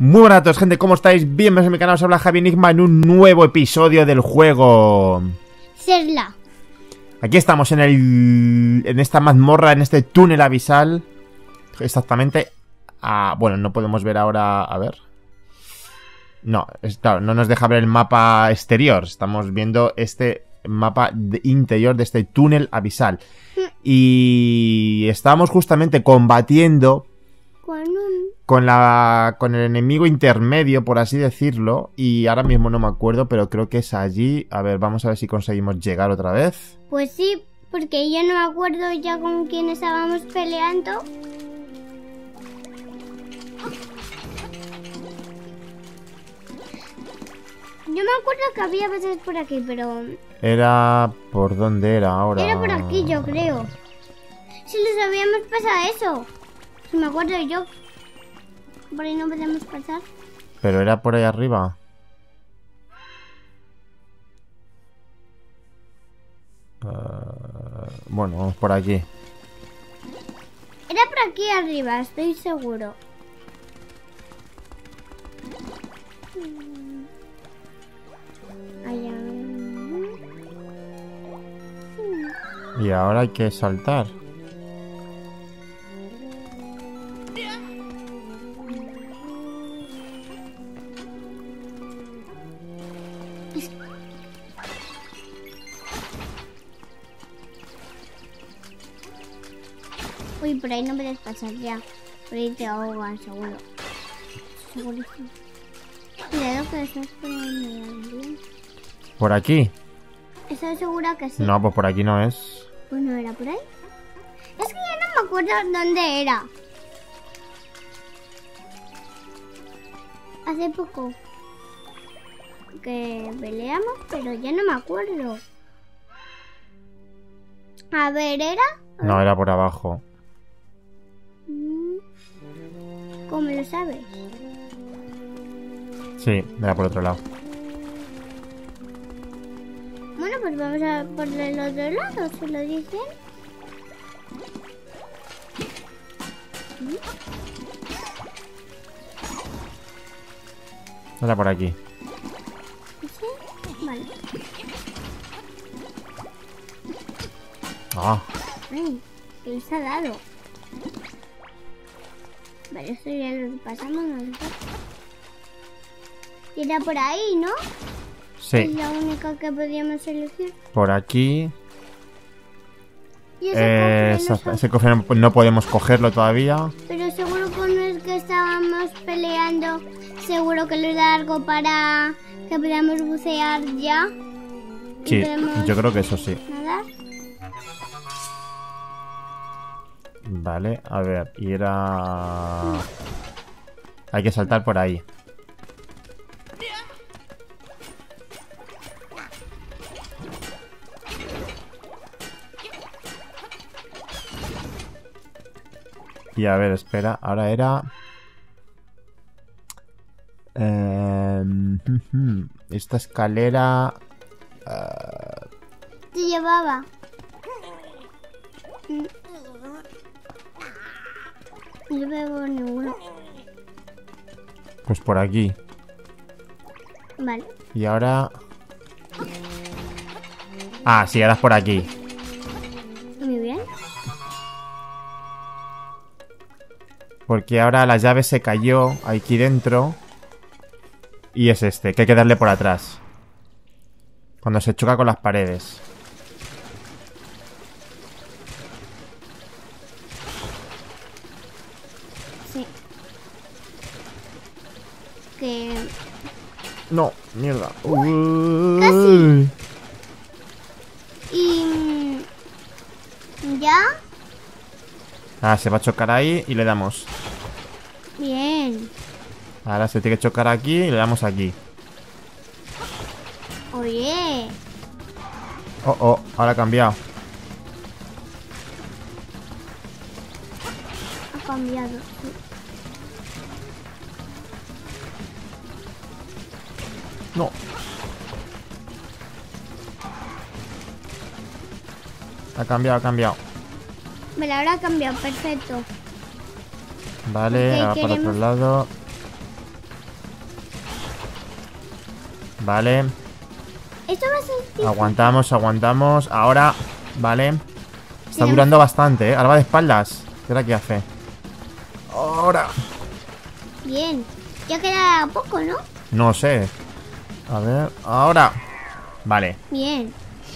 Muy buenas a todos, gente, ¿cómo estáis? Bienvenidos a mi canal, os habla Javi Enigma en un nuevo episodio del juego Serla. Aquí estamos en esta mazmorra, en este túnel abisal. Exactamente. Bueno, no podemos ver ahora, a ver. No, claro, no nos deja ver el mapa exterior. Estamos viendo este mapa interior de este túnel abisal. Y estábamos justamente combatiendo con el enemigo intermedio, por así decirlo. Y ahora mismo no me acuerdo, pero creo que es allí. A ver, vamos a ver si conseguimos llegar otra vez. Pues sí, porque yo no me acuerdo ya con quién estábamos peleando. Yo me acuerdo que había veces por aquí, pero... Era... ¿por dónde era ahora? Era por aquí, yo creo. Si les habíamos pasado eso. Si me acuerdo yo. Por ahí no podemos pasar. Pero era por ahí arriba. Bueno, vamos por aquí. Era por aquí arriba, estoy seguro. Allá. Y ahora hay que saltar. Uy, por ahí no puedes pasar ya. Por ahí te ahogan, seguro. Segurísimo. Cuidado que estás poniendo. ¿Por aquí? Estoy segura que sí. No, pues por aquí no es. Pues no era por ahí. Es que ya no me acuerdo dónde era. Hace poco que peleamos, pero ya no me acuerdo. A ver, ¿era? No, era por abajo. ¿Cómo lo sabes? Sí, era por otro lado. Bueno, pues vamos a por el otro lado, ¿se lo dicen? Era por aquí. ¿Sí? Vale. Ah, Ay, ¿qué les ha dado? Vale, esto ya lo pasamos, ¿no? Y era por ahí, ¿no? Es sí. la única que podíamos elegir. Por aquí. Y Ese cofre no podemos cogerlo todavía. Pero seguro con el que estábamos peleando, seguro que le da algo para que podamos bucear ya. Sí, yo creo que eso sí. ¿Nadar? Vale, a ver, y era... Hay que saltar por ahí. Y a ver, espera, ahora era... esta escalera... Te llevaba. No veo ninguno. Pues por aquí. Vale. Y ahora... Ah, sí, ahora es por aquí. Muy bien. Porque ahora la llave se cayó aquí dentro. Y es este, que hay que darle por atrás. Cuando se choca con las paredes. Sí. Que... No, mierda. Casi. Y... ¿Ya? Ah, se va a chocar ahí y le damos. Bien. Ahora se tiene que chocar aquí y le damos aquí. Oye. Oh, ahora ha cambiado. Ha cambiado. Sí. No. Ha cambiado, ha cambiado. Vale, ahora ha cambiado, perfecto. Vale, Ok, ahora para otro queremos- lado. Vale. Esto va a ser difícil. Aguantamos, aguantamos. Ahora, vale. Está Tenemos- durando bastante, ¿eh? Ahora va de espaldas. ¿Qué hora que hace? Ahora. Bien. Ya queda poco, ¿no? No sé. A ver, ahora. Vale. Bien.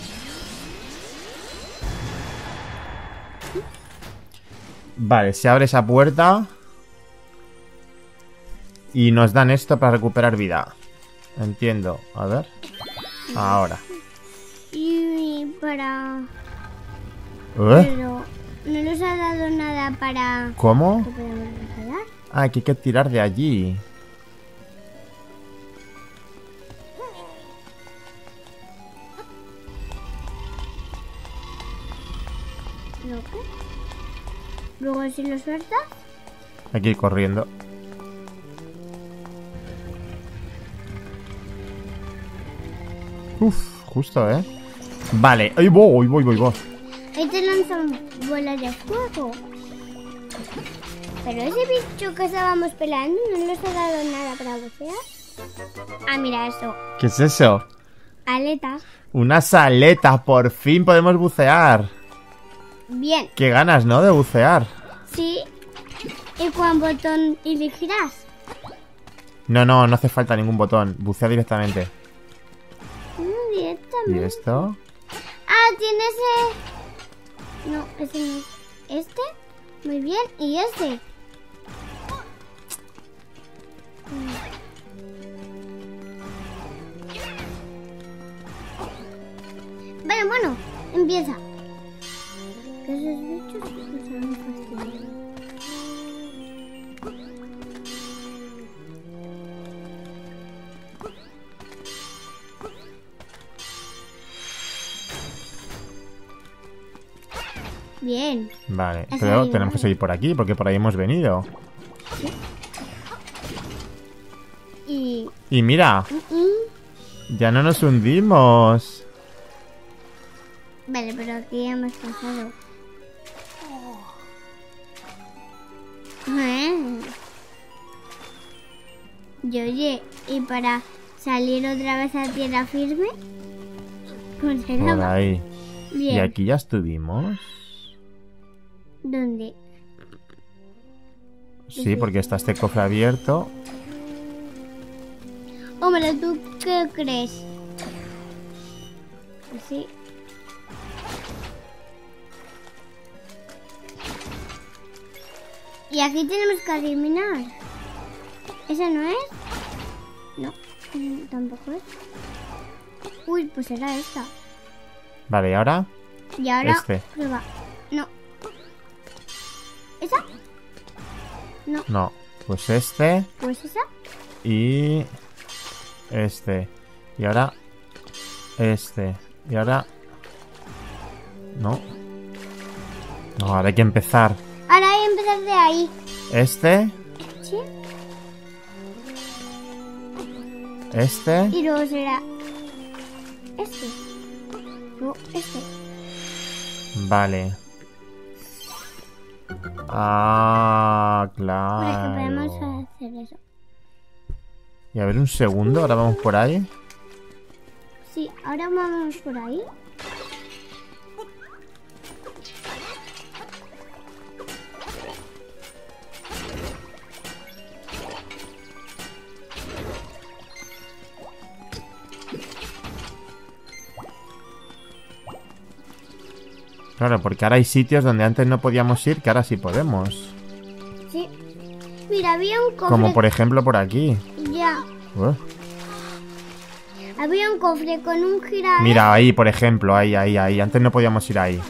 Vale, se abre esa puerta. Y nos dan esto para recuperar vida. Entiendo. A ver. Ahora. Y para... ¿Eh? Pero no nos ha dado nada para... ¿Cómo? ¿Qué podemos regalar? Ah, que hay que tirar de allí. ¿Lo qué? Luego si lo sueltas... Hay que ir corriendo. Uf, justo, ¿eh? Vale. ¡Ay, voy! Ahí te lanzan bolas de fuego. Pero ese bicho que estábamos peleando no nos ha dado nada para bucear. Ah, mira eso. ¿Qué es eso? Aletas. Unas aletas. Por fin podemos bucear. Bien. Qué ganas, ¿no? De bucear. Sí. ¿Y cuál botón elegirás? No hace falta ningún botón. Bucea directamente. ¿Y Directamente. esto? Ah, tiene ese... No, ese no es. ¿Este? Muy bien. ¿Y este? Vale, bueno. Empieza. Que esos bichos me saben fastidiar. Bien. Vale, Has pero salido, tenemos que ¿vale? seguir por aquí, porque por ahí hemos venido. Y... Y mira, ya no nos hundimos. Vale, pero aquí ya hemos pasado. Y oye, ¿y para salir otra vez a tierra firme? Pues Por era ahí. Y bien. aquí ya estuvimos. ¿Dónde? Sí, porque está este cofre abierto. Hombre, ¿tú qué crees? Sí. Y aquí tenemos que adivinar. ¿Esa no es? No, tampoco es. Uy, pues era esta. Vale, ¿y ahora? Y ahora Este. prueba. No. ¿Esa? No, No. Pues este pues esa. y este. Y ahora este. Y ahora... No. No, ahora hay que empezar. Ahora hay que empezar de ahí. Este, ¿Sí? este. Y luego será este. Luego este. Vale. Ah, Por eso podemos claro. hacer eso. Y a ver un segundo, ahora vamos por ahí. Sí, ahora vamos por ahí. Claro, porque ahora hay sitios donde antes no podíamos ir, que ahora sí podemos. Sí. Mira, había un cofre. Como por ejemplo por aquí. Ya. Uh. Había un cofre con un girador. Mira, ahí, por ejemplo, ahí. Antes no podíamos ir ahí.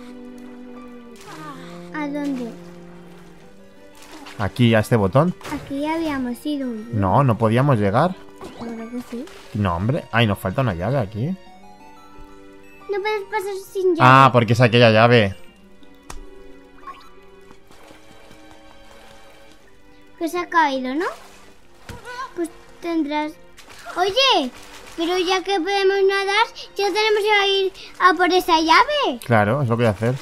¿A dónde? Aquí, a este botón. Aquí ya habíamos ido. No podíamos llegar. Claro que sí. No, hombre. Ay, nos falta una llave aquí. No puedes pasar sin llave. Ah, porque es aquella llave. Que se ha caído, ¿no? Pues tendrás... Oye, pero ya que podemos nadar, ya tenemos que ir a por esa llave. Claro, es lo que voy a hacer.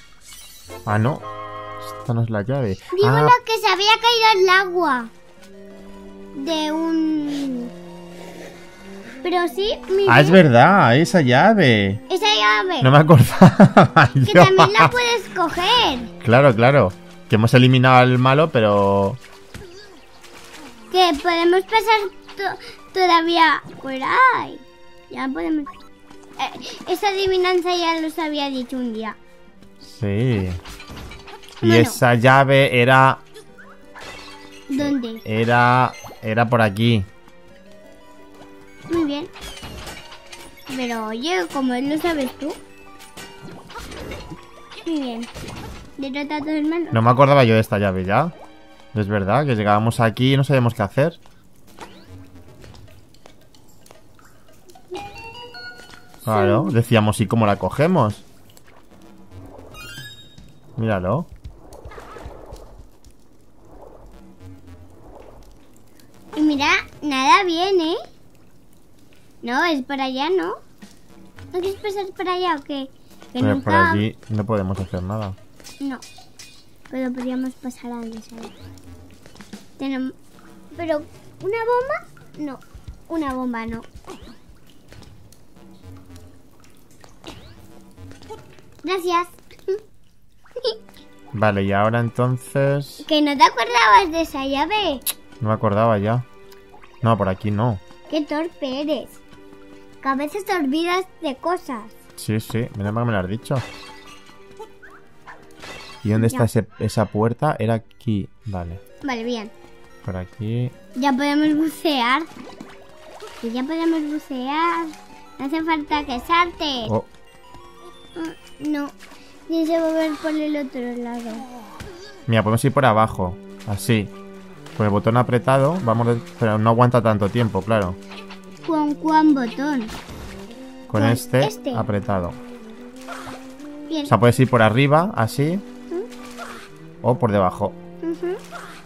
Ah, no. Esta no es la llave. Digo Ah, la que se había caído al agua. de un... Pero sí, Ah, es verdad, esa llave. esa llave. No me acordaba. Que también la puedes coger. Claro, claro. Que hemos eliminado al malo, pero... Que podemos pasar todavía por ahí. Ya podemos... esa adivinanza ya los había dicho un día. Sí. Y Bueno. esa llave era... ¿Dónde? Era por aquí. Muy bien. Pero oye, ¿cómo lo sabes tú? Muy bien. Derrota a todos los malos. No me acordaba yo de esta llave ya. Es verdad que llegábamos aquí y no sabíamos qué hacer. Claro, decíamos, ¿y cómo la cogemos? Míralo. Y mira, nada bien, ¿eh? No, es para allá, ¿no? ¿No quieres pasar para allá o qué? Que Pero nunca... por allí no podemos hacer nada. No. Pero podríamos pasar antes ahí. Tenemos... Pero, ¿una bomba? No. Una bomba no. Gracias. Vale, y ahora entonces... ¿Que no te acordabas de esa llave? No me acordaba ya. No, por aquí no. Qué torpe eres. Que a veces te olvidas de cosas. Sí, sí, menos mal que me lo has dicho. ¿Y dónde está esa puerta? Era aquí. Vale. Vale, bien. Por aquí. Ya podemos bucear. Que ya podemos bucear. No hace falta que saltes. Oh, No. Tienes que volver por el otro lado. mira, podemos ir por abajo. Así. Con el botón apretado, pero no aguanta tanto tiempo, claro. ¿Con cuál botón? Con este apretado. Bien. O sea, puedes ir por arriba, así. O por debajo. Ujú.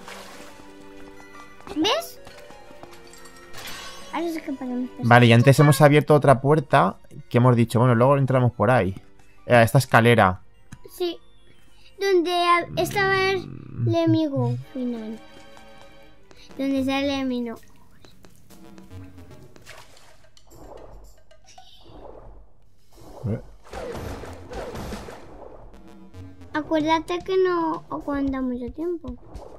¿Ves? Ahora es que podemos pasar. Vale, y antes hemos abierto otra puerta que hemos dicho, bueno, luego entramos por ahí. Esta escalera. Sí. Donde estaba el enemigo final. Donde sale el enemigo. Acuérdate que no aguanta mucho tiempo.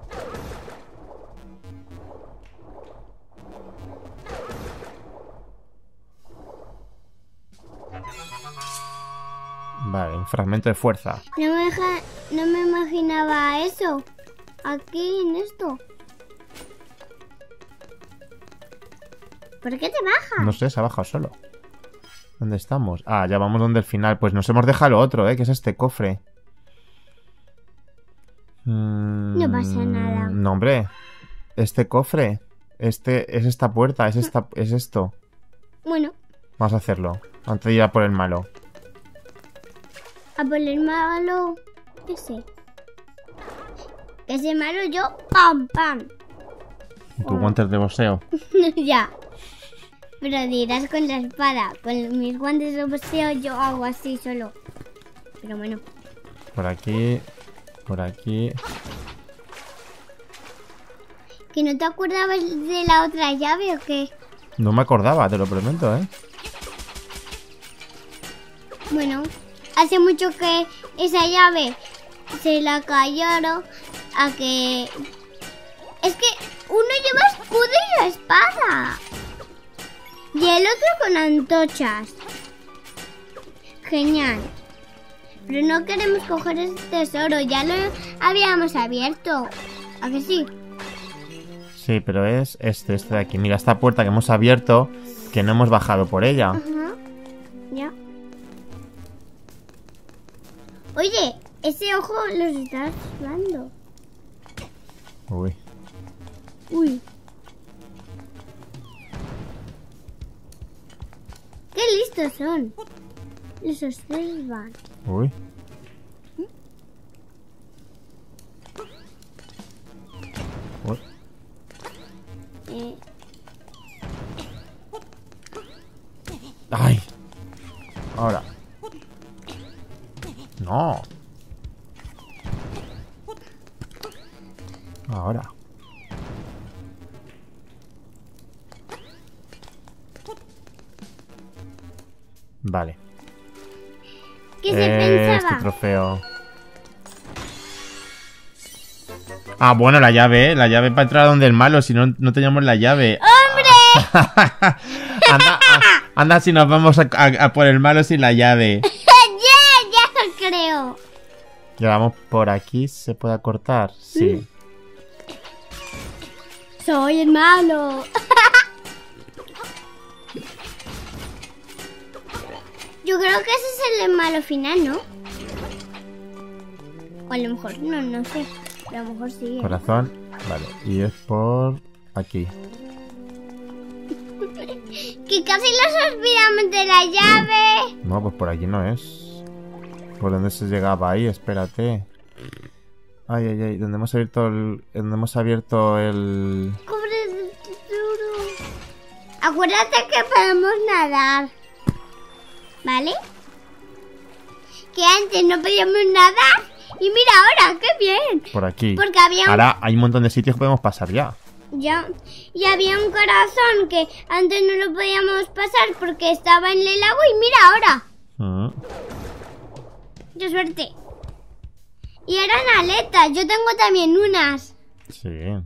Vale, un fragmento de fuerza. No me imaginaba eso. Aquí en esto. ¿Por qué te bajas? No sé, se ha bajado solo. ¿Dónde estamos? Ah, ya vamos donde el final. Pues nos hemos dejado lo otro, que es este cofre. No pasa nada. No, hombre. Este cofre. Este es esta puerta. Es esto. Bueno, Vamos a hacerlo. Antes de ir a por el malo. a por el malo. ¿Qué sé? Que ese malo yo. ¡Pam, pam! ¿Y tus guantes de boxeo? Ya. Pero dirás con la espada. Con mis guantes de boxeo yo hago así solo. Pero bueno. Por aquí. Por aquí. ¿Que no te acordabas de la otra llave o qué? No me acordaba, te lo prometo, ¿eh? Bueno, hace mucho que esa llave se la cayeron a que... Es que uno lleva escudo y la espada. Y el otro con antorchas. Genial. Pero no queremos coger ese tesoro, ya lo habíamos abierto. ¿A que sí? Sí, pero es este de aquí. Mira, esta puerta que hemos abierto, que no hemos bajado por ella. Ajá. Ya. Oye, ese ojo los estás dando. Uy. Uy. Qué listos son. Los observan. Uy. Uy. ¡Ay! Ahora. No. Ahora. Vale. ¿Qué se pensaba? Este trofeo. Ah, bueno, la llave para entrar a donde el malo, si no, no teníamos la llave. ¡Hombre! anda si nos vamos a por el malo sin la llave. Ya lo creo. Ya vamos por aquí, ¿se puede cortar? Sí. Soy el malo. Yo creo que ese es el malo final, ¿no? O a lo mejor no sé. A lo mejor sí. Corazón. Vale, y es por aquí. Que casi nos olvidamos de la llave. No, pues por aquí no es. ¿Por dónde se llegaba ahí? Espérate. Ay, ay, ay. ¿Dónde hemos abierto el... Cobre del tesoro. Acuérdate que podemos nadar. ¿Vale? Que antes no podíamos nadar. Y mira ahora, qué bien. Por aquí. Porque había Ahora hay un montón de sitios que podemos pasar ya. Ya. Y había un corazón que antes no lo podíamos pasar porque estaba en el agua. Y mira ahora. ¡Qué suerte! Y eran aletas. Yo tengo también unas. Sí.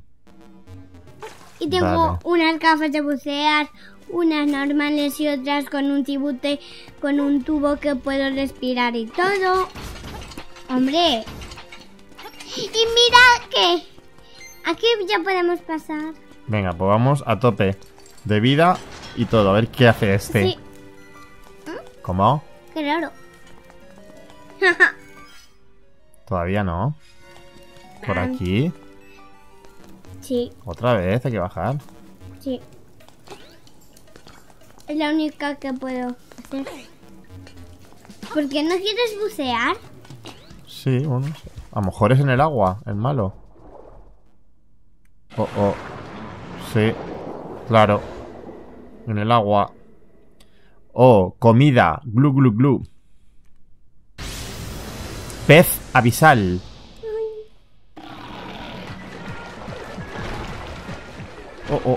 Y tengo Vale. unas gafas de bucear, unas normales y otras con un tibute, con un tubo que puedo respirar y todo. ¡Hombre! Y mira que aquí ya podemos pasar. Venga, pues vamos a tope de vida y todo. A ver qué hace este. Sí. ¿Cómo? Qué raro. Todavía no. Por Ah. aquí. Sí, Otra vez hay que bajar. sí. Es la única que puedo hacer. ¿Por qué no quieres bucear? Sí, bueno. A lo mejor es en el agua, el malo. Oh, oh. Sí. Claro. En el agua. Oh, comida. Glu, glu, glu. Pez abisal. Oh, oh.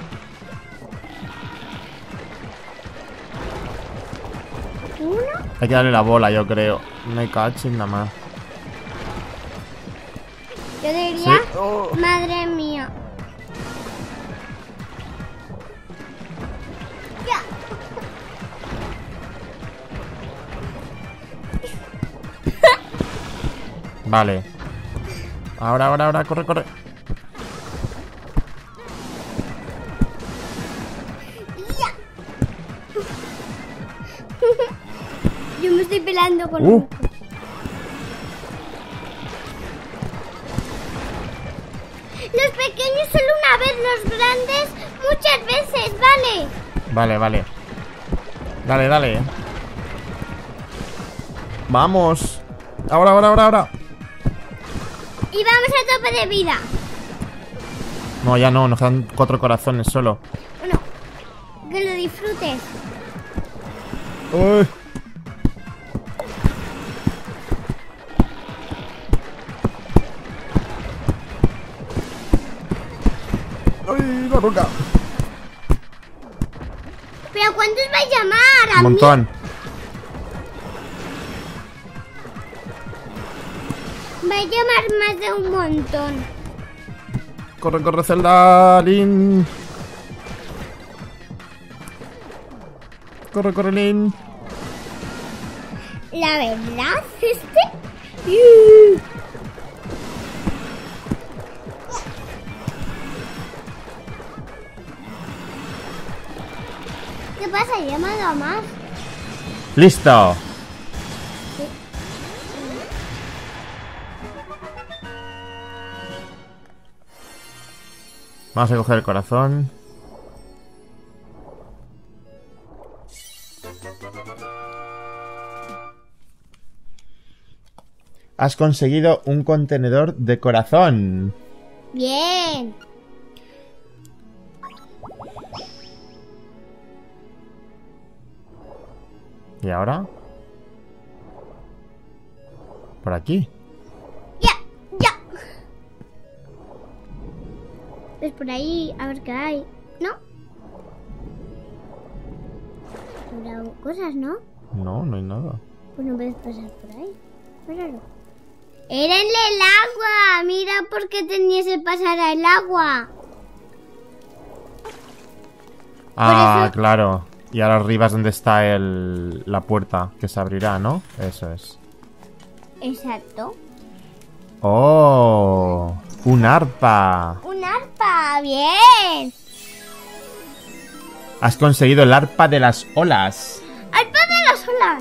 ¿Uno? Hay que darle la bola, yo creo. No hay cachis nada más. Yo diría, Sí. Oh. madre mía. Ya. Vale. Ahora, corre, corre. Yo me estoy peleando con Los pequeños solo una vez, los grandes muchas veces, ¿vale? Vale, vale. Dale, dale. Vamos. Ahora. Y vamos a tope de vida. No, ya no, nos quedan 4 corazones solo. Bueno, que lo disfrutes. Uy. ¡Ay, la roca! ¿Pero cuántos va a llamar? Un montón. Va a llamar más de un montón. Corre, corre, Zelda, Lin. Corre, corre, Lin. La verdad, ¿Qué pasa? He llamado a más. Listo. Vamos a coger el corazón. Has conseguido un contenedor de corazón. Bien. ¿Y ahora? Por aquí. Ya. Pues por ahí, a ver qué hay. ¿No? Habrá cosas, ¿no? No, no hay nada. Pues no puedes pasar por ahí. Míralo. Era en el agua. Mira por qué tenías que pasar al agua. Ah, eso- claro. Y ahora arriba es donde está la puerta que se abrirá, ¿no? Eso es. Exacto. ¡Oh! ¡Un arpa! Un arpa. Bien. Has conseguido el arpa de las olas. Arpa de las olas.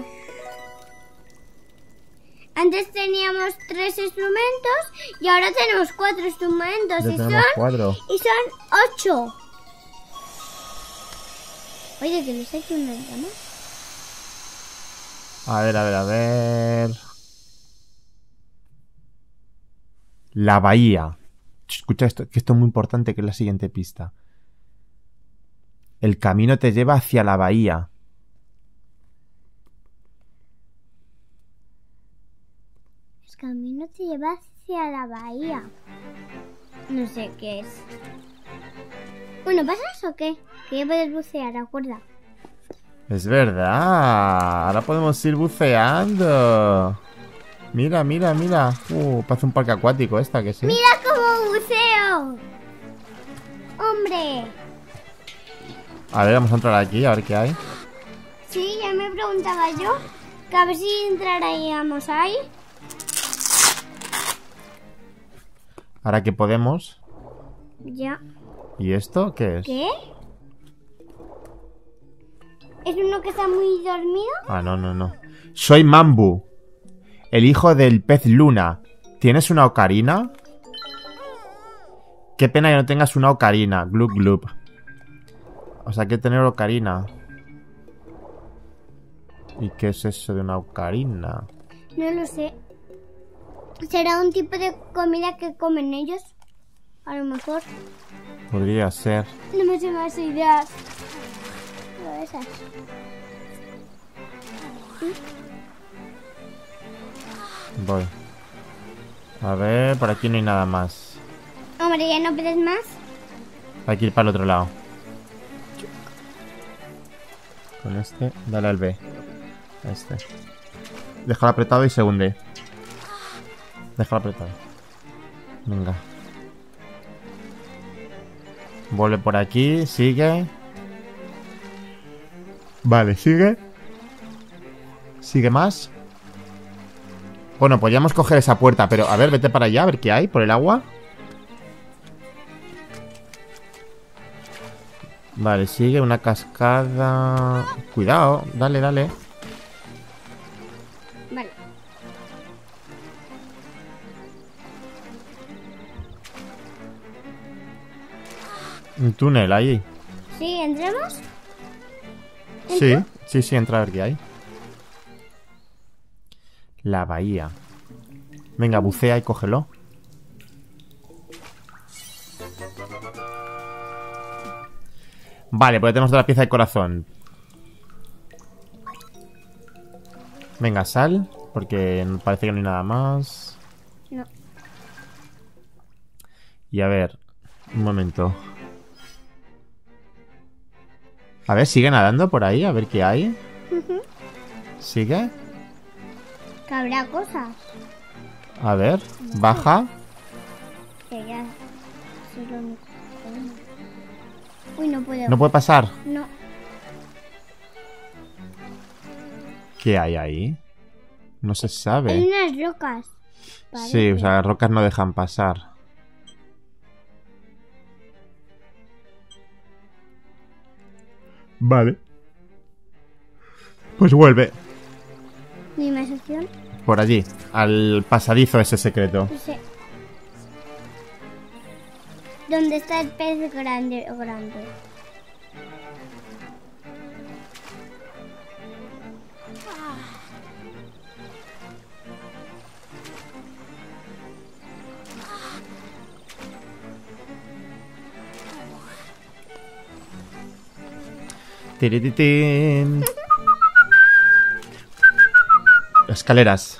Antes teníamos 3 instrumentos y ahora tenemos 4 instrumentos. Ya Y tenemos 4. son 8. Oye, que les he hecho una llama. A ver, a ver, a ver. La bahía. Escucha esto, que esto es muy importante, que es la siguiente pista. El camino te lleva hacia la bahía. El camino te lleva hacia la bahía. No sé qué es. Bueno, ¿pasas o qué? Que ya puedes bucear, acuerda. Es verdad. Ahora podemos ir buceando. Mira, mira, mira. Parece un parque acuático esta, que sí. ¡Mira cómo buceo! ¡Hombre! A ver, vamos a entrar aquí, a ver qué hay. Sí, ya me preguntaba yo. Que a ver si entraríamos ahí. Ahora que podemos. Ya. ¿Y esto qué es? ¿Qué? ¿Es uno que está muy dormido? Ah, no, no, no. Soy Mambu, el hijo del pez luna. ¿Tienes una ocarina? Qué pena que no tengas una ocarina. Glub, glub. O sea, hay que tener ocarina. ¿Y qué es eso de una ocarina? No lo sé. ¿Será un tipo de comida que comen ellos? A lo mejor. Podría ser. No me sé más ideas. Pero esas. Voy. A ver, por aquí no hay nada más. Hombre, ¿ya no pides más? Hay que ir para el otro lado. Con este, dale al B. A este. Déjalo apretado y se hunde. Déjalo apretado. Venga. Vuelve por aquí, sigue. Vale, sigue. Sigue más. Bueno, podríamos coger esa puerta, pero a ver, vete para allá, a ver qué hay por el agua. Vale, sigue una cascada. Cuidado, dale, dale. Vale. Un túnel ahí. ¿Sí? ¿Entremos? Sí, sí, sí, entra a ver qué hay. La bahía. Venga, bucea y cógelo. Vale, pues ya tenemos otra pieza de corazón. Venga, sal, porque parece que no hay nada más. No. Y a ver, un momento. A ver, sigue nadando por ahí, a ver qué hay. ¿Sigue? Que habrá cosas. A ver, baja. Que ya. Eso es lo único que tenemos. Uy, no puedo. ¿No puede pasar? No. ¿Qué hay ahí? No se Hay sabe. unas rocas. Sí, o sea, las rocas no dejan pasar. Vale. Pues vuelve. ¿Ni más opción? Por allí, al pasadizo ese secreto. No sé. ¿Dónde está el pez grande? Tirititín. Escaleras.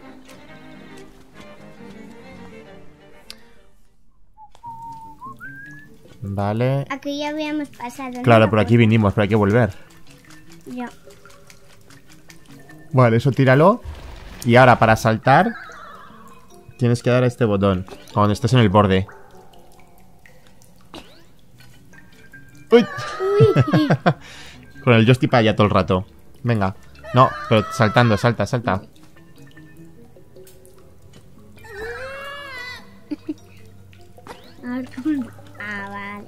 Vale. Aquí ya habíamos pasado. ¿no? Claro, por aquí vinimos, pero hay que volver. Ya. Vale, eso tíralo. Y ahora para saltar tienes que dar a este botón cuando estés en el borde. ¡Uy! Uy. Con el joystick para allá todo el rato. Venga. No, pero saltando, salta, salta. Ah, vale.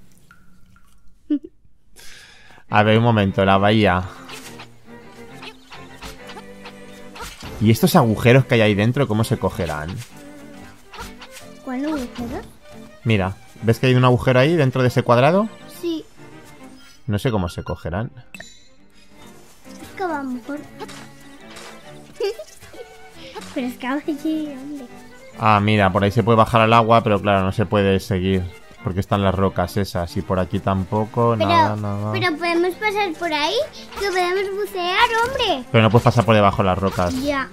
A ver, un momento, la bahía. ¿Y estos agujeros que hay ahí dentro, cómo se cogerán? ¿Cuál agujero? Mira, ¿ves que hay un agujero ahí dentro de ese cuadrado? Sí. No sé cómo se cogerán. Es que va mejor. Pero es que va allí, hombre. Ah, mira, por ahí se puede bajar al agua, pero claro, no se puede seguir. Porque están las rocas esas. Y por aquí tampoco, nada, nada. Pero podemos pasar por ahí. Que podemos bucear, hombre. Pero no puedes pasar por debajo de las rocas. Ya.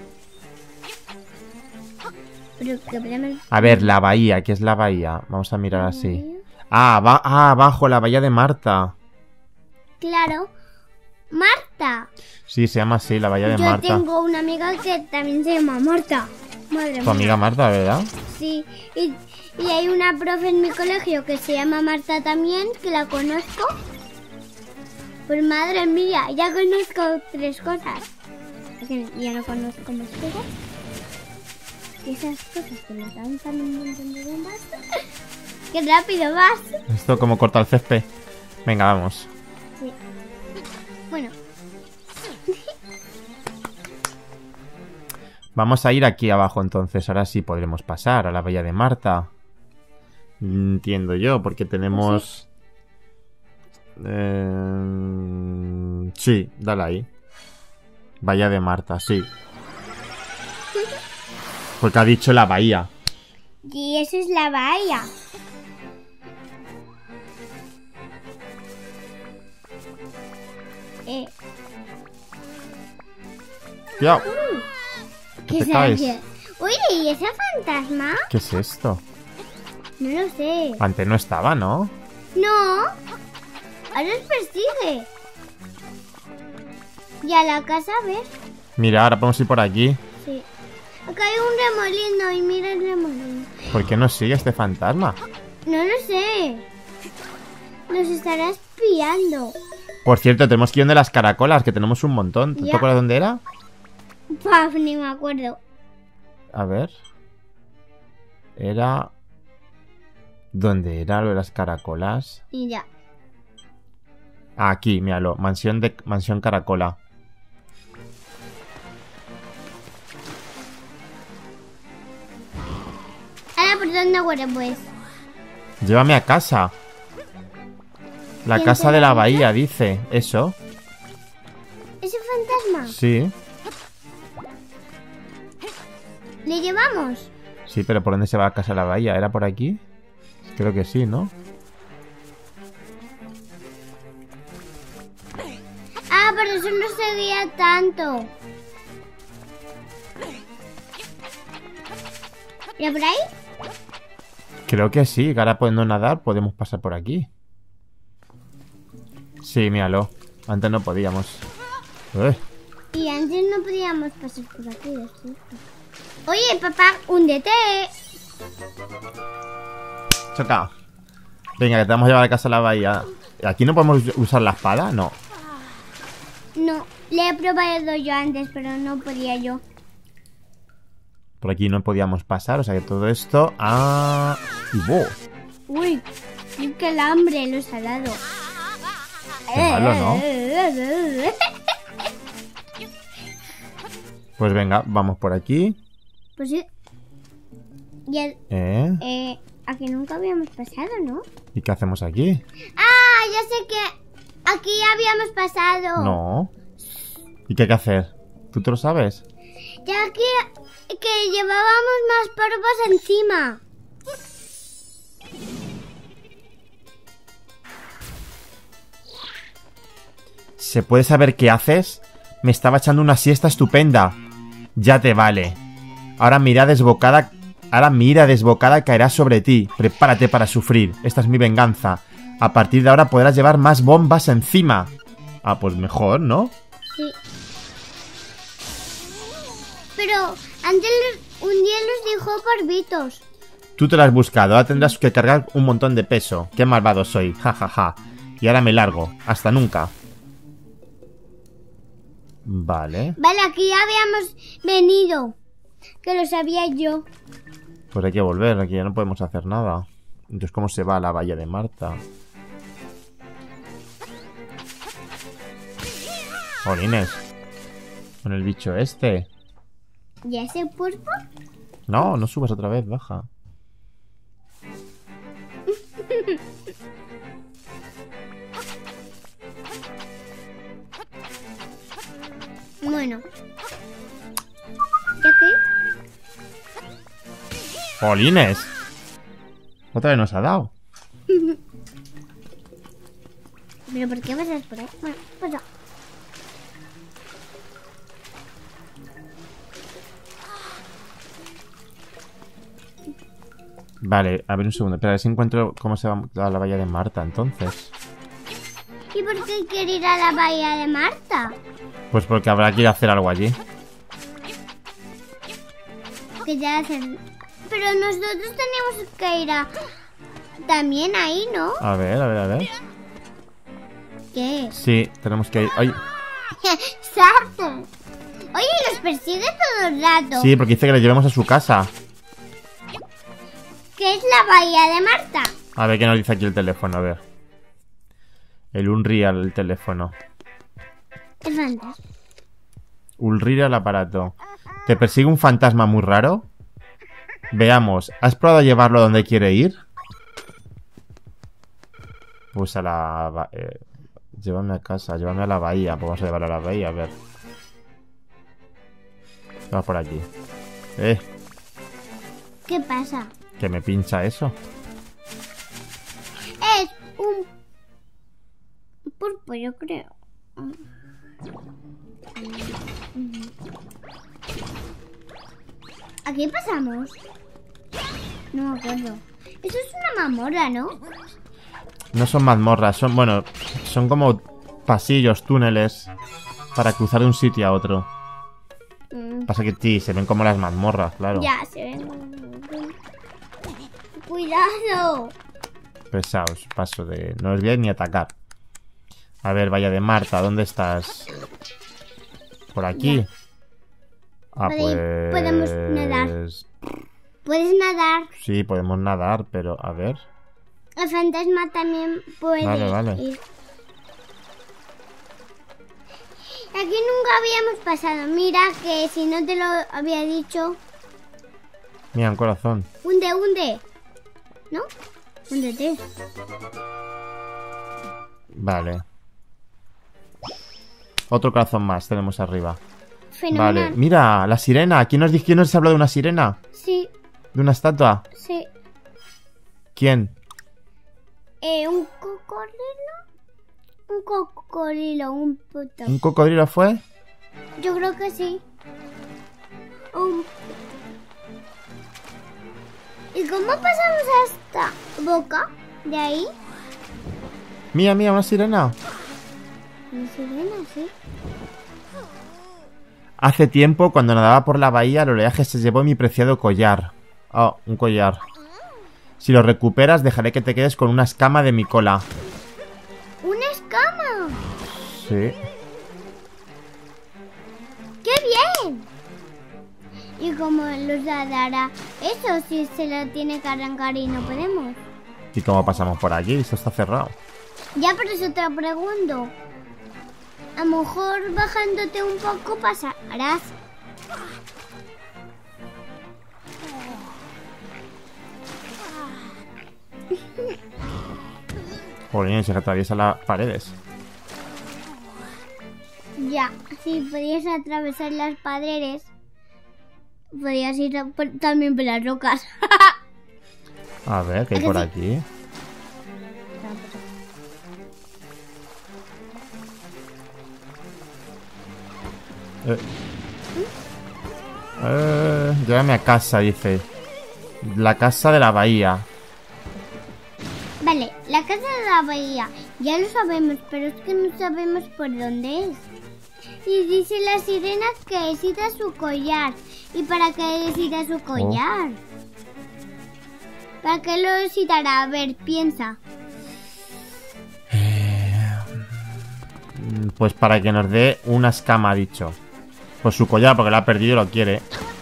Pero que podemos... A ver, la bahía, ¿qué es la bahía? Vamos a mirar así. Ah, abajo, la bahía de Marta. Claro. Marta. Sí, se llama así, la bahía de Yo Marta. tengo una amiga que también se llama Marta. Madre Tu mía. amiga Marta, ¿verdad? Sí. Y hay una profe en mi colegio que se llama Marta también, que la conozco. Pues madre mía, ya conozco 3 cosas. Es que ya no conozco más cosas. Y esas cosas que nos lanzan un montón de bombas. ¡Qué rápido vas! Esto como corta el césped. Venga, vamos. Sí. Bueno, Vamos a ir aquí abajo entonces. Ahora sí podremos pasar a la bahía de Marta. Entiendo yo, porque tenemos... Sí, dale ahí. Bahía de Marta, sí. Porque ha dicho la bahía. y eso es la bahía. Cuidado. ¿Qué te caes? Oye, ¿y ese fantasma? ¿Qué es esto? No lo sé. Antes no estaba, ¿no? No. Ahora nos persigue. Y a la casa, ¿ves? Mira, ahora podemos ir por aquí. Sí. Acá hay un remolino y mira el remolino. ¿Por qué nos sigue este fantasma? No lo sé. Nos estará espiando. Por cierto, tenemos que ir donde las caracolas, que tenemos un montón. ¿Te Ya. acuerdas dónde era? Paf, ni me acuerdo. A ver. Era... ¿Dónde era lo de las caracolas? Y ya. Ah, aquí, míralo. Mansión Caracola. Ahora, ¿por dónde huele, pues? Llévame a casa. La ¿Quién casa te de la la dice? bahía, dice. ¿Eso? ¿Ese fantasma? Sí. ¿Le llevamos? Sí, pero ¿por dónde se va a casa de la bahía? ¿Era por aquí? Creo que sí, ¿no? Ah, por eso no seguía tanto. ¿Y por ahí? Creo que sí, que ahora pudiendo nadar podemos pasar por aquí. Sí, míralo. Antes no podíamos. Y antes no podíamos pasar por aquí, ¿es cierto? Oye, papá, húndete. Choca. Venga, que te vamos a llevar a casa de la bahía. ¿Aquí no podemos usar la espada? No. No, le he probado yo antes, pero no podía yo. Por aquí no podíamos pasar, o sea que todo esto... ¡Ah! ¡Y vos! Uy, qué alambre, lo salado. Qué malo, ¿no? Pues venga, vamos por aquí. Pues sí. Y aquí nunca habíamos pasado, ¿no? ¿Y qué hacemos aquí? Ah, ya sé que aquí habíamos pasado. No. ¿Y qué hay que hacer? ¿Tú te lo sabes? Ya que llevábamos más polvos encima. ¿Se puede saber qué haces? Me estaba echando una siesta estupenda. Ya te vale. Ahora mira desbocada caerá sobre ti. Prepárate para sufrir. Esta es mi venganza. A partir de ahora podrás llevar más bombas encima. Ah, pues mejor, ¿no? Sí. Pero antes un día los dijo polvitos. Tú te lo has buscado, ahora tendrás que cargar un montón de peso. Qué malvado soy, jajaja. Y ahora me largo, hasta nunca. Vale. Vale, aquí ya habíamos venido. Que lo sabía yo. Pues hay que volver, aquí ya no podemos hacer nada. Entonces, ¿cómo se va a la bahía de Marta? Jolines. Con el bicho este. ¿Y ese pulpo? No, no subas otra vez, baja. Bueno. ¿Ya qué? ¡Jolines! Otra vez nos ha dado. ¿Pero por qué pasas por ahí? Bueno, pues no. Vale, a ver un segundo. Espera, a ver si encuentro cómo se va a la bahía de Marta, entonces. ¿Y por qué quiere ir a la bahía de Marta? Pues porque habrá que ir a hacer algo allí. Que ya hacen... Pero nosotros tenemos que ir a... También ahí, ¿no? A ver, a ver, a ver. ¿Qué? Sí, tenemos que ir. ¡Ay! ¡Sarto! Oye, los persigue todo el rato. Sí, porque dice que le llevemos a su casa. ¿Qué es la bahía de Marta? A ver qué nos dice aquí el teléfono, a ver. El Unreal, el teléfono. Es fantasma. Unreal, el aparato. ¿Te persigue un fantasma muy raro? Veamos, ¿has probado a llevarlo a donde quiere ir? Pues a la... llévame a casa, llévame a la bahía. Pues vamos a llevarlo a la bahía, a ver. Vamos por aquí. ¿Qué pasa? Que me pincha eso. Es un pulpo, yo creo. ¿A qué pasamos? No me acuerdo. Eso es una mazmorra, ¿no? No son mazmorras, son, bueno, son como pasillos, túneles para cruzar de un sitio a otro. Pasa que sí, se ven como las mazmorras, claro. Ya, se ven. ¡Cuidado! Pesaos, paso de... No os voy a ni atacar. A ver, bahía de Marta, ¿dónde estás? ¿Por aquí? Ya. Ah, pues... Podemos nadar. ¿Puedes nadar? Sí, podemos nadar, pero a ver... El fantasma también puede Vale. ir. Aquí nunca habíamos pasado. Mira que si no te lo había dicho... Mira, un corazón. Hunde. ¿No? Húndete. Vale. Otro corazón más tenemos arriba. Fenomenal. Vale, mira, la sirena. ¿Quién nos habló de una sirena? Sí, ¿De una estatua? sí. ¿Quién? ¿Un cocodrilo? Un cocodrilo, un puto. ¿Un cocodrilo fue? Yo creo que sí. ¿Y cómo pasamos hasta Boca? ¿De ahí? Mira, una sirena. Una sirena, sí. Hace tiempo, cuando nadaba por la bahía, el oleaje se llevó mi preciado collar. Oh, un collar. Si lo recuperas, dejaré que te quedes con una escama de mi cola. ¡Una escama! Sí. ¡Qué bien! ¿Y cómo los dará eso si se lo tiene que arrancar y no podemos? ¿Y cómo pasamos por allí? Esto está cerrado. Ya, por eso te lo pregunto. A lo mejor bajándote un poco pasarás. Joder, se atraviesa las paredes. Ya, si podías atravesar las paredes, podías ir también por las rocas. A ver, ¿qué hay por aquí? Llévame a casa, dice. La casa de la bahía. Vale, la casa de la bahía. Ya lo sabemos, pero es que no sabemos por dónde es. Y dice la sirena que necesita su collar. ¿Y para qué necesita su collar? ¿Para qué lo necesitará? A ver, piensa. Pues para que nos dé una escama, ha dicho. Pues su collar, porque lo ha perdido y lo quiere.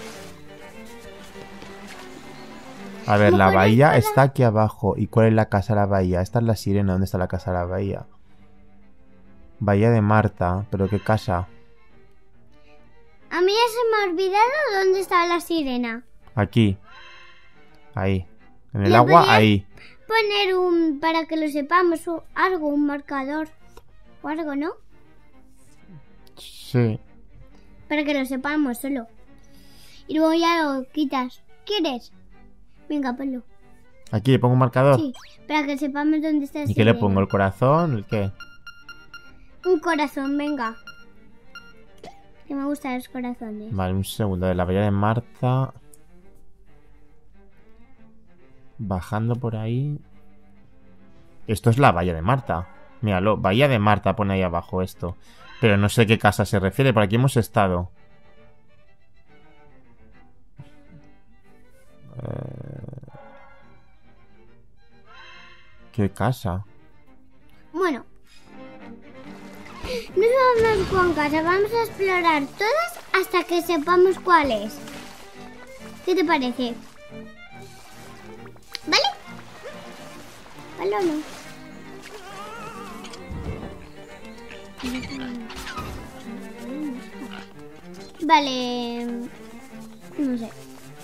A ver, la bahía está aquí abajo. ¿Y cuál es la casa de la bahía? Esta es la sirena. ¿Dónde está la casa de la bahía? Bahía de Marta. ¿Pero qué casa? A mí ya se me ha olvidado dónde está la sirena. Aquí. Ahí. En el ¿Le agua, podías ahí. poner para que lo sepamos, algo, un marcador o algo, ¿no? Sí. Para que lo sepamos solo. Y luego ya lo quitas. ¿Quieres? Venga, ponlo. Aquí le pongo un marcador. Sí, para que sepamos dónde está. ¿Y qué le pongo? ¿El corazón? ¿El qué? Un corazón, venga. Que me gustan los corazones. Vale, un segundo. De la bahía de Marta. Bajando por ahí. Esto es la bahía de Marta. Míralo, bahía de Marta pone ahí abajo esto. Pero no sé qué casa se refiere. Por aquí hemos estado. ¿Qué casa? Bueno. No sabemos con casa. Vamos a explorar todas hasta que sepamos cuál es. ¿Qué te parece? ¿Vale? ¿Vale o no? Vale. No sé.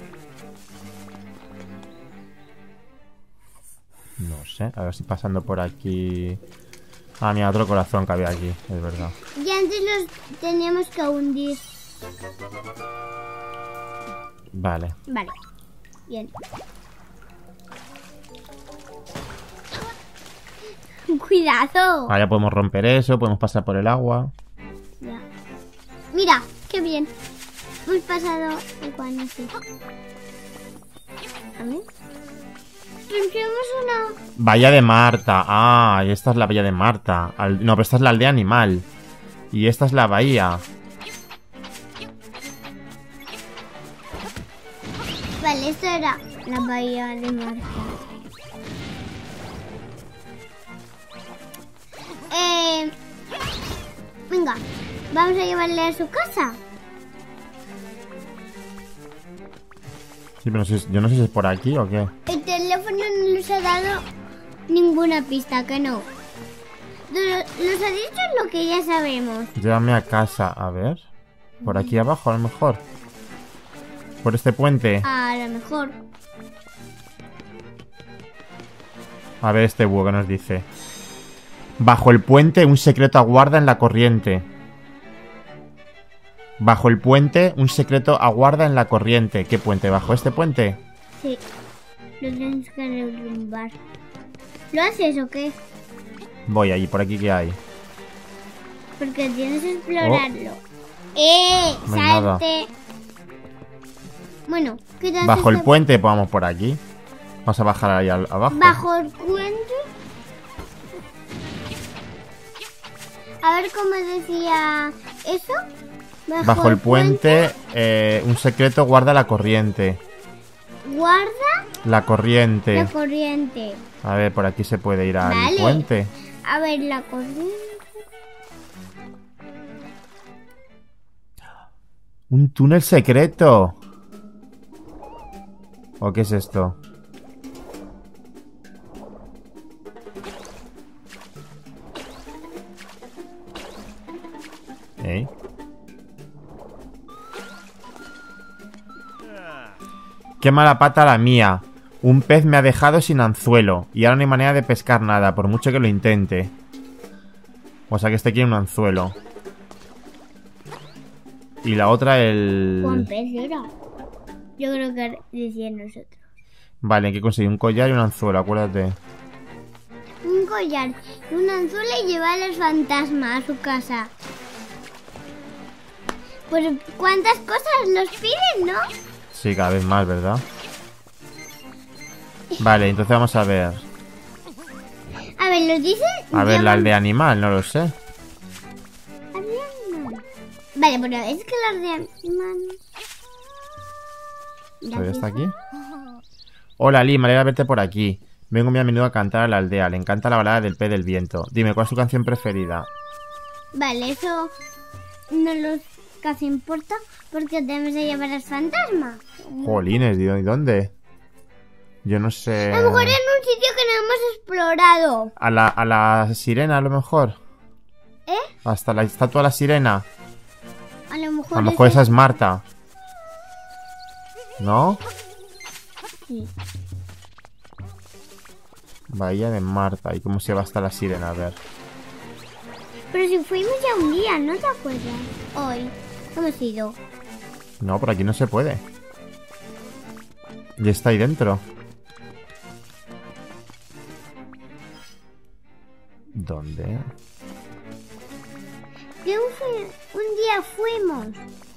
No sé. A ver si pasando por aquí... Ah, mira, otro corazón que había aquí. Es verdad. Y antes los teníamos que hundir. Vale. Vale. Bien. Cuidado. Ah, ya podemos romper eso. Podemos pasar por el agua. Ya. Mira, qué bien. Hemos pasado el cual así. A ver. Rompemos una. Bahía de Marta. Ah, y esta es la bahía de Marta. No, pero esta es la aldea animal. Y esta es la bahía. Vale, esto era la bahía de Marta. Venga, vamos a llevarle a su casa. Sí, pero no sé, yo no sé si es por aquí o qué. El teléfono no nos ha dado ninguna pista, que no. Nos ha dicho lo que ya sabemos. Llévame a casa. A ver. Por aquí abajo, a lo mejor. Por este puente. A lo mejor. A ver este búho que nos dice. Bajo el puente, un secreto aguarda en la corriente. Bajo el puente, un secreto aguarda en la corriente. ¿Qué puente? ¿Bajo este puente? Sí. Lo tienes que derrumbar. ¿Lo haces o qué? Voy allí, por aquí, ¿qué hay? Porque tienes que explorarlo. No hay nada. ¡Salte! Bueno, ¿qué te haces? Bajo el puente, pues vamos por aquí. Vamos a bajar ahí abajo. Bajo el puente. A ver cómo decía eso. Bajo el puente, un secreto guarda la corriente. Guarda La corriente. la corriente. A ver, por aquí se puede ir al Vale. puente. A ver, la corriente. Un túnel secreto. ¿O qué es esto? ¿Eh? Qué mala pata la mía. Un pez me ha dejado sin anzuelo. Y ahora no hay manera de pescar nada, por mucho que lo intente. O sea que este quiere un anzuelo. Y la otra ¿Cuán el... pez era? Yo creo que decía nosotros. Vale, hay que conseguir un collar y un anzuelo, acuérdate. Un collar y un anzuelo y llevar a los fantasmas a su casa. Pues cuántas cosas nos piden, ¿no? Sí, cada vez más, ¿verdad? Vale, entonces vamos a ver. A ver, ¿lo dice? A ver, la aldea animal, no lo sé. Vale, pero es que la aldea animal... ¿Todavía está aquí? Hola, Lee, me alegra verte por aquí. Vengo muy a menudo a cantar a la aldea. Le encanta la balada del pez del viento. Dime, ¿cuál es tu canción preferida? Vale, eso no nos casi importa porque tenemos que llevar al fantasma. Jolines, ¿y dónde? Yo no sé... A lo mejor en un sitio que no hemos explorado. A la sirena, a lo mejor. Hasta la estatua de la sirena. A lo mejor, Esa es Marta. ¿No? Sí. Bahía de Marta. ¿Y cómo se va hasta la sirena? A ver. Pero si fuimos ya un día, ¿no te acuerdas? Hoy. Hemos ido. No, por aquí no se puede. Y está ahí dentro. ¿Dónde? Que un día fuimos.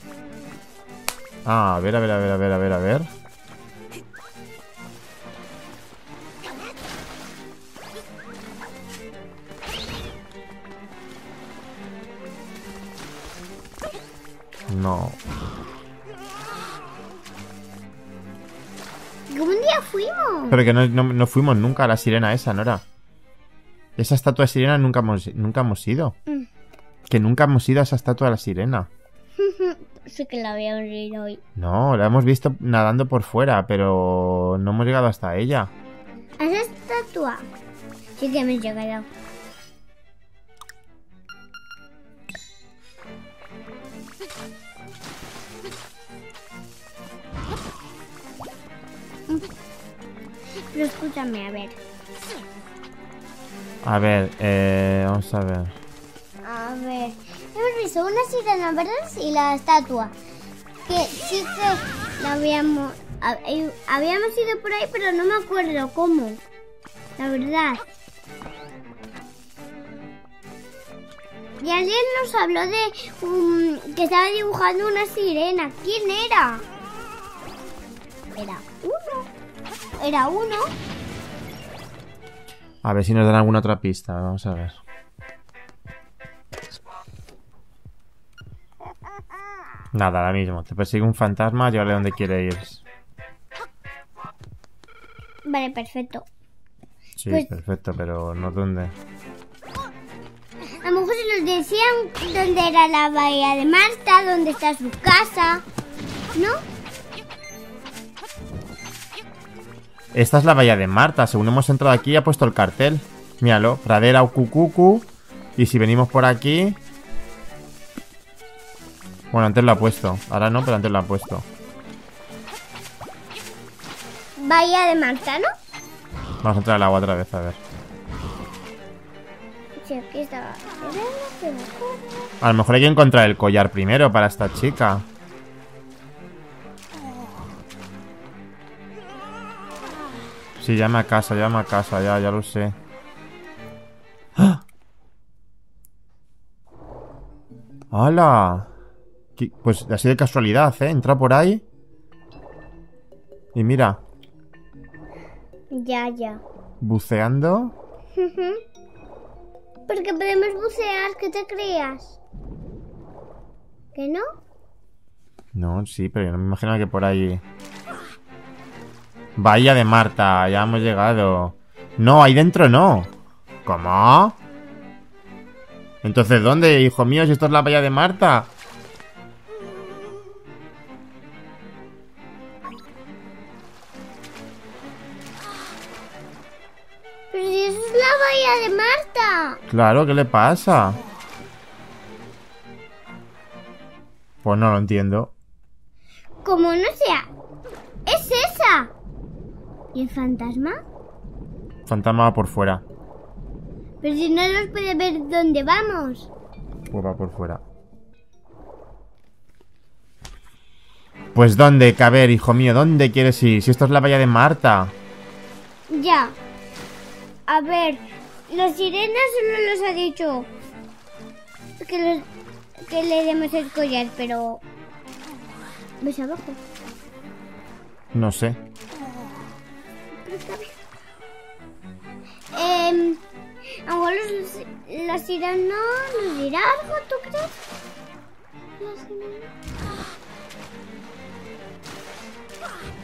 Ah, a ver. No. Que un día fuimos. Pero que no fuimos nunca a la sirena esa, Nora. Esa estatua de sirena nunca hemos ido. Que nunca hemos ido a esa estatua de la sirena. Sí que la habíamos ido hoy. No, la hemos visto nadando por fuera, pero no hemos llegado hasta ella. ¿A esa estatua? Sí que hemos llegado. Pero escúchame, a ver. A ver, vamos a ver. A ver. Hemos visto una sirena, ¿verdad? Y la estatua. Que sí que la habíamos ido por ahí, pero no me acuerdo cómo. La verdad. Y alguien nos habló de que estaba dibujando una sirena. ¿Quién era? Era uno. A ver si nos dan alguna otra pista. Vamos a ver. Nada, ahora mismo. Te persigue un fantasma, llévale donde quiere ir. Vale, perfecto. Sí, Pues- perfecto, pero no dónde. A lo mejor se nos decían dónde era la bahía de Marta, dónde está su casa, ¿no? Esta es la bahía de Marta. Según hemos entrado aquí, ha puesto el cartel. Míralo, pradera Ucucucu. Y si venimos por aquí... Bueno, antes lo ha puesto. Ahora no, pero antes lo ha puesto. Bahía de Marta, ¿no? Vamos a entrar al agua otra vez, a ver. Sí, aquí estaba. A lo mejor hay que encontrar el collar primero para esta chica. Sí, llama a casa, ya lo sé. ¡Ah! ¡Hala! Pues así de casualidad, ¿eh? Entra por ahí. Y mira, Ya. buceando. Porque podemos bucear, ¿qué te creas? ¿Que no? No, sí, pero yo no me imagino que por ahí... Bahía de Marta, ya hemos llegado. No, ahí dentro no. ¿Cómo? Entonces, ¿dónde, hijo mío? Si esto es la Bahía de Marta. Pero si eso es la bahía de Marta. Claro, ¿qué le pasa? Pues no lo entiendo. Como no sea. ¡Es esa! ¿Y el fantasma? Fantasma va por fuera. Pero si no nos puede ver dónde vamos. Pues va por fuera. Pues ¿dónde? Que a ver, hijo mío, ¿dónde quieres ir? Si esto es la Bahía de Marta. Ya. A ver, los sirenas solo nos ha dicho que le demos el collar, pero... ¿Ves abajo? No sé. A lo mejor la sirena nos dirá algo, ¿tú crees? La sirena.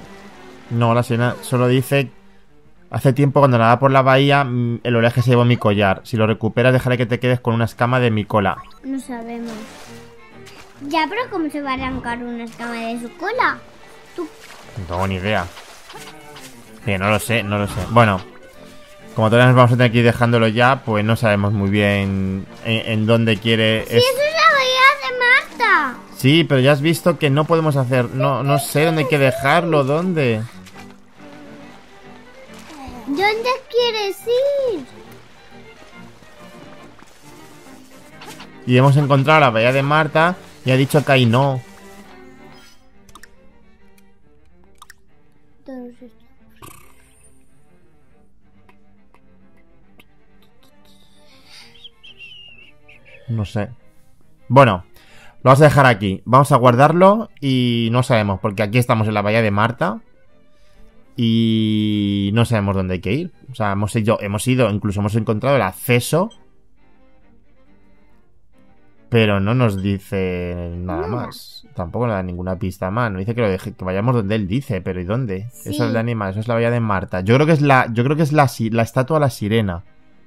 No, la sirena solo dice... Hace tiempo cuando nadaba por la bahía, el oleaje se llevó mi collar. Si lo recuperas, dejaré que te quedes con una escama de mi cola. No sabemos. Ya, pero ¿cómo se va a arrancar una escama de su cola? Tú. No tengo ni idea. No lo sé, no lo sé. Bueno, como todavía nos vamos a tener que ir dejándolo ya, pues no sabemos muy bien en dónde quiere... ¡Sí, eso es la bahía de Marta! Sí, pero ya has visto que no podemos hacer... No sé dónde hay que dejarlo, ¿dónde? ¿Dónde quieres ir? Y hemos encontrado la bahía de Marta y ha dicho que ahí no. Todos estos. No sé. Bueno, lo vamos a dejar aquí. Vamos a guardarlo y no sabemos, porque aquí estamos en la bahía de Marta y no sabemos dónde hay que ir. O sea, hemos ido, incluso hemos encontrado el acceso, pero no nos dice nada más. Tampoco nos da ninguna pista más. Nos dice que vayamos donde él dice, pero ¿y dónde? Sí. Eso es el animal, eso es la bahía de Marta. Yo creo que es la estatua de la sirena.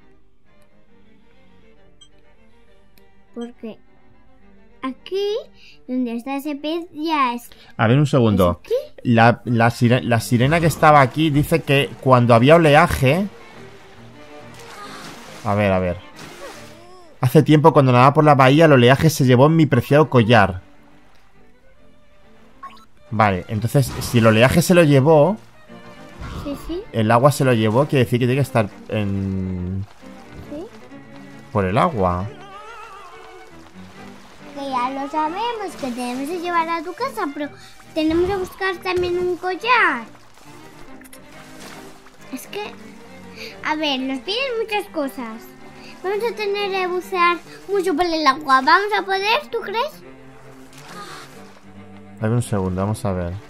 Porque aquí, donde está ese pez, ya es... A ver, un segundo. La sirena que estaba aquí dice que cuando había oleaje... A ver. Hace tiempo, cuando nadaba por la bahía, el oleaje se llevó en mi preciado collar. Vale, entonces, si el oleaje se lo llevó... Sí. El agua se lo llevó, quiere decir que tiene que estar en... Sí. Por el agua. Que ya lo sabemos, que tenemos que llevar a tu casa, pero tenemos que buscar también un collar. Es que, a ver, nos piden muchas cosas. Vamos a tener que bucear mucho por el agua. ¿Vamos a poder, tú crees? A ver, un segundo, vamos a ver.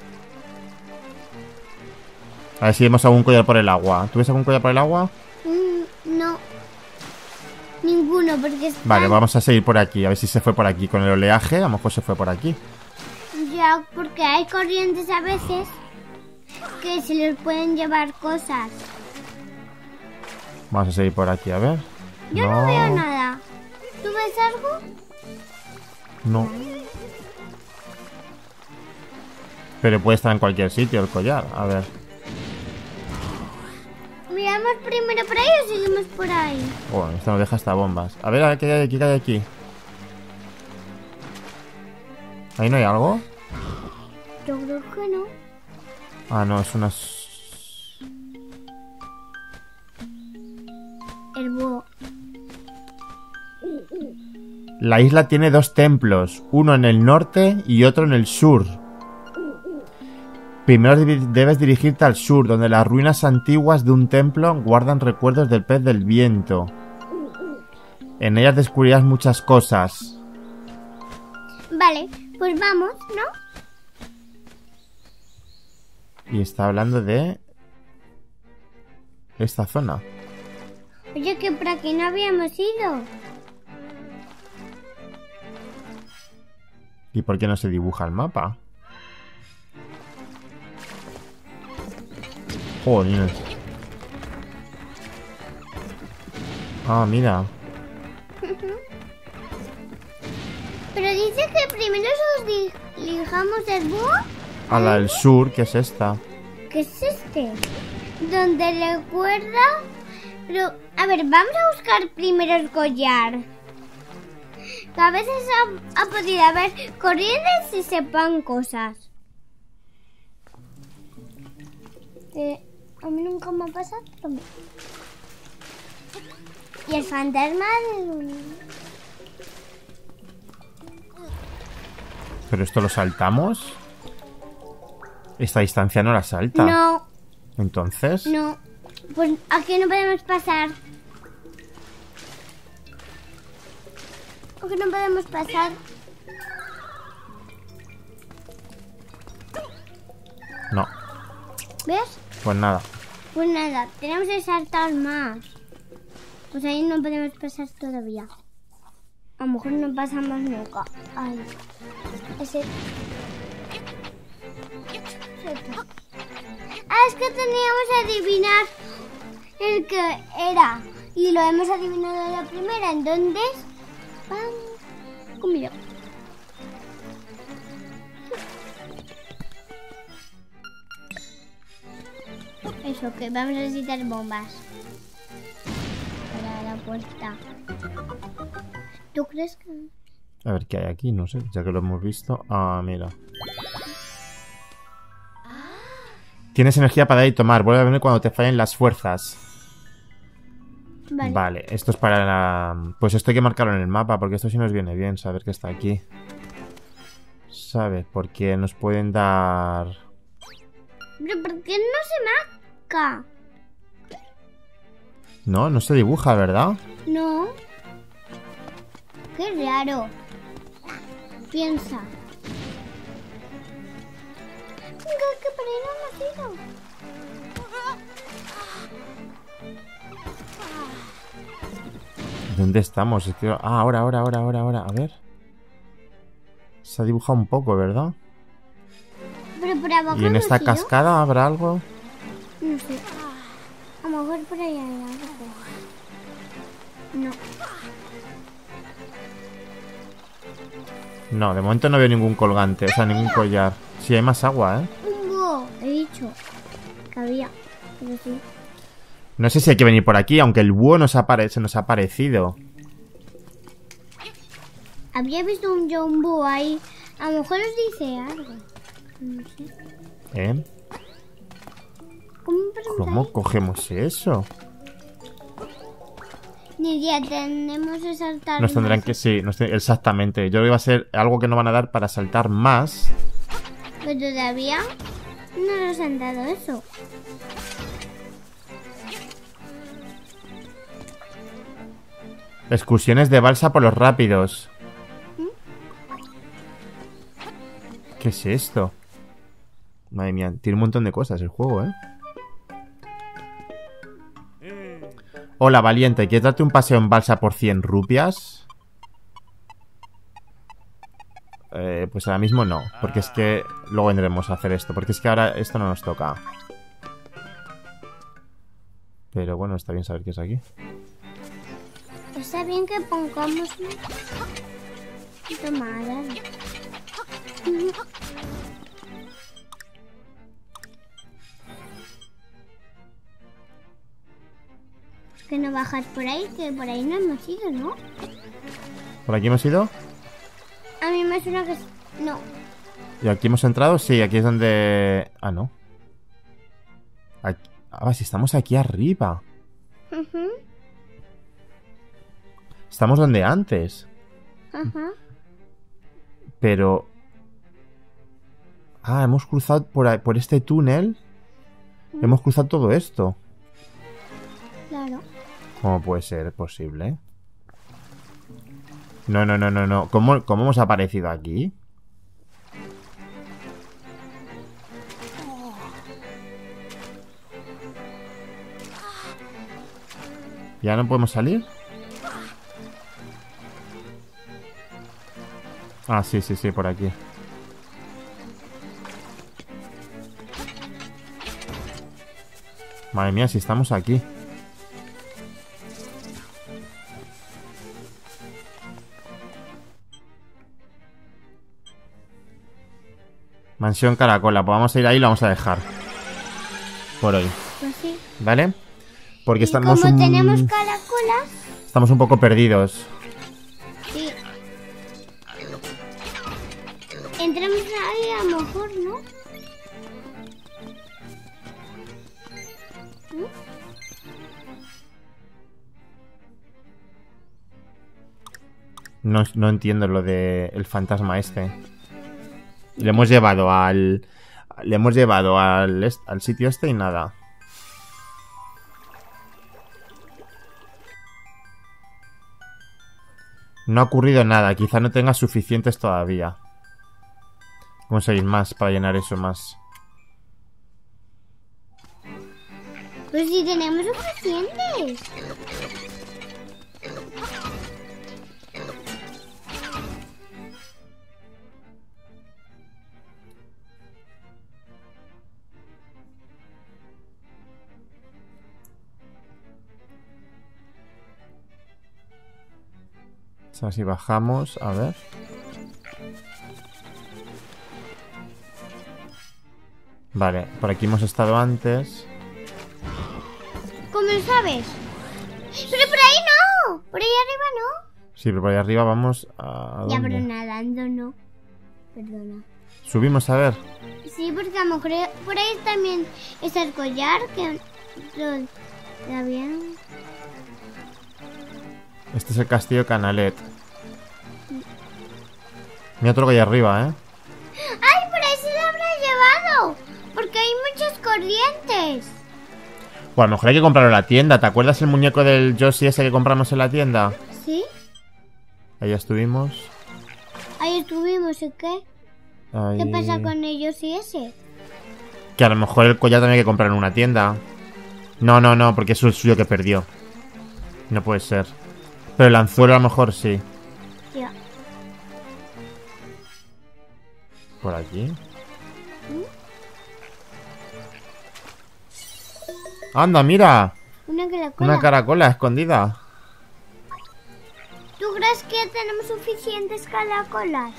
A ver si vemos algún collar por el agua. ¿Tú ves algún collar por el agua? No. Ninguno, porque está... Vale, vamos a seguir por aquí. A ver si se fue por aquí. Con el oleaje, a lo mejor se fue por aquí. Ya, porque hay corrientes a veces que se les pueden llevar cosas. Vamos a seguir por aquí, a ver. Yo no veo nada. ¿Tú ves algo? No. Pero puede estar en cualquier sitio el collar. A ver. ¿Miramos primero por ahí o seguimos por ahí? Bueno, esto nos deja hasta bombas. A ver, ¿qué hay aquí? ¿Qué hay aquí? ¿Ahí no hay algo? Yo creo que no. Ah, no, es unas... El búho. La isla tiene dos templos. Uno en el norte y otro en el sur. Primero debes dirigirte al sur, donde las ruinas antiguas de un templo guardan recuerdos del pez del viento. En ellas descubrirás muchas cosas. Vale, pues vamos, ¿no? Y está hablando de... esta zona. Oye, que por aquí no habíamos ido. ¿Y por qué no se dibuja el mapa? Joder. Ah, mira. Pero dice que primero nos dirijamos el búho. A la del sur, que es esta. ¿Qué es este? Donde recuerda... Pero, a ver, vamos a buscar primero el collar. Que a veces ha podido haber corrientes y sepan cosas. A mí nunca me ha pasado. Y el fantasma... ¿Pero esto lo saltamos? Esta distancia no la salta. No. ¿Entonces? No. Pues aquí no podemos pasar. Aquí no podemos pasar. No. ¿Ves? Pues nada. Pues nada, tenemos que saltar más. Pues ahí no podemos pasar todavía. A lo mejor no pasamos nunca. Ay. Ese... Ah, es que teníamos que adivinar el que era. Y lo hemos adivinado a la primera. Entonces, ¡pam! Comido. Eso, que vamos a necesitar bombas para la puerta. ¿Tú crees que...? A ver qué hay aquí, no sé, ya que lo hemos visto. Ah, mira. Tienes energía para dar y tomar. Vuelve a venir cuando te fallen las fuerzas. Vale, esto es para la... Pues esto hay que marcarlo en el mapa, porque esto sí nos viene bien, saber que está aquí. ¿Sabes? Porque nos pueden dar... ¿Pero por qué no se marca? No, no se dibuja, ¿verdad? No. Qué raro. Piensa. Que por ahí no hemos ido. ¿Dónde estamos? Es que... Ah, ahora. A ver. Se ha dibujado un poco, ¿verdad? Pero por abajo ¿Y en esta hemos ido. cascada habrá algo? No sé. A lo mejor por ahí hay algo. No. No, de momento no veo ningún colgante, o sea, ningún collar. Sí, hay más agua, ¿eh? Un búho. He dicho que había. Pero sí. No sé si hay que venir por aquí, aunque el búho se nos ha parecido. Había visto yo un búho ahí. A lo mejor os dice algo. No sé. ¿Eh? ¿Cómo cogemos eso? Ni ya tenemos que saltar. Nos tendrán más. que... Sí, exactamente. Yo creo que va a ser algo que no van a dar para saltar más. Pero todavía no nos han dado eso. Excursiones de balsa por los rápidos. ¿Qué es esto? Madre mía, tiene un montón de cosas el juego, ¿eh? Hola, valiente, ¿quieres darte un paseo en balsa por 100 rupias? Pues ahora mismo no, porque es que luego vendremos a hacer esto, porque es que ahora esto no nos toca. Pero bueno, está bien saber qué es aquí. Está bien que pongamos tomada. Que no bajas por ahí, que por ahí no hemos ido, ¿no? ¿Por aquí hemos ido? A mí me suena que... No. ¿Y aquí hemos entrado? Sí, aquí es donde... Ah, no. Aquí... Ah, si estamos aquí arriba. Estamos donde antes. Ajá. Pero... Ah, hemos cruzado por este túnel. Hemos cruzado todo esto. Claro. ¿Cómo puede ser posible? No. ¿Cómo hemos aparecido aquí? ¿Ya no podemos salir? Ah, sí, por aquí. Madre mía, si estamos aquí. Mansión Caracola. Pues vamos a ir ahí y lo vamos a dejar. Por hoy. Pues sí. ¿Vale? Porque Y estamos como tenemos caracolas... estamos un poco perdidos. Sí. Entramos ahí a lo mejor, ¿no? No entiendo lo de el fantasma este. Le hemos llevado al... Le hemos llevado al sitio este y nada. No ha ocurrido nada. Quizá no tenga suficientes todavía. Vamos a ir más para llenar eso más. Pues si tenemos suficientes. sea, si bajamos, a ver. Vale, por aquí hemos estado antes. ¿Cómo lo sabes? Pero por ahí no. Por ahí arriba no. Sí, pero por ahí arriba vamos a... Ya, ¿dónde? pero nadando no. Perdona. Subimos a ver. Sí, porque a lo mejor por ahí también está el collar que está bien. Este es el castillo Canalet. Mira otro que hay arriba, ¿eh? ¡Ay, por ahí se lo habrá llevado! Porque hay muchas corrientes. O a lo mejor hay que comprarlo en la tienda. ¿Te acuerdas el muñeco del Yoshi ese que compramos en la tienda? ¿Sí? Ahí estuvimos. Ahí estuvimos, ¿y qué? Ahí... ¿Qué pasa con ellos y ese? Que a lo mejor el collar también hay que comprar en una tienda. No, no, no, porque eso es el suyo que perdió. No puede ser. Pero el anzuelo a lo mejor sí. Ya. Por aquí. ¡Anda, mira! Una caracola. Una caracola escondida. ¿Tú crees que tenemos suficientes caracolas?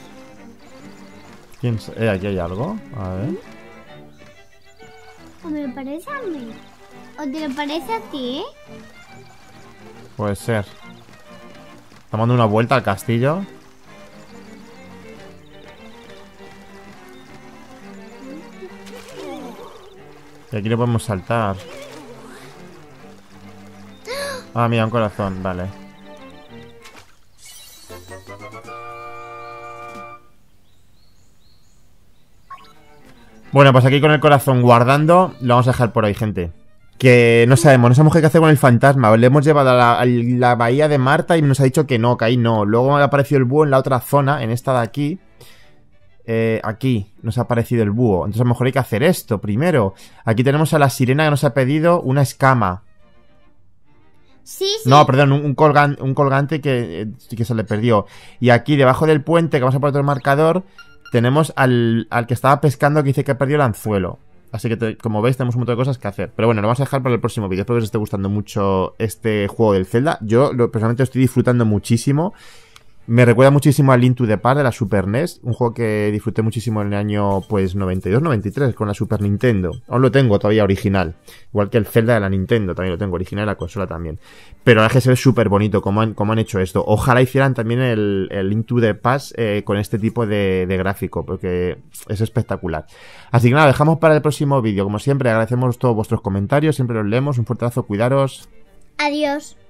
Aquí hay algo. A ver. ¿O me lo parece a mí? ¿O te lo parece a ti? Puede ser. Estamos dando una vuelta al castillo. Y aquí le podemos saltar. Ah, mira, un corazón, vale. Bueno, pues aquí con el corazón guardando, lo vamos a dejar por hoy, gente. Que no sabemos qué hacer con el fantasma. Le hemos llevado a la bahía de Marta y nos ha dicho que no, que ahí no. Luego ha aparecido el búho en la otra zona, en esta de aquí. Aquí nos ha aparecido el búho. Entonces a lo mejor hay que hacer esto primero. Aquí tenemos a la sirena que nos ha pedido una escama. Sí, sí. No, perdón, un colgante que se le perdió. Y aquí debajo del puente, que vamos a poner otro marcador, tenemos al que estaba pescando que dice que perdió el anzuelo. Así que, como veis, tenemos un montón de cosas que hacer. Pero bueno, lo vamos a dejar para el próximo vídeo. Espero que os esté gustando mucho este juego del Zelda. Yo, personalmente, lo estoy disfrutando muchísimo. Me recuerda muchísimo a Link to the Past de la Super NES. Un juego que disfruté muchísimo en el año, pues, 92-93 con la Super Nintendo. Aún lo tengo todavía original. Igual que el Zelda de la Nintendo, también lo tengo original, la consola también. Pero la verdad es que se ve súper bonito cómo han hecho esto. Ojalá hicieran también el Link to the Past con este tipo de gráfico, porque es espectacular. Así que nada, dejamos para el próximo vídeo. Como siempre, agradecemos todos vuestros comentarios, siempre los leemos. Un fuerte abrazo, cuidaros. Adiós.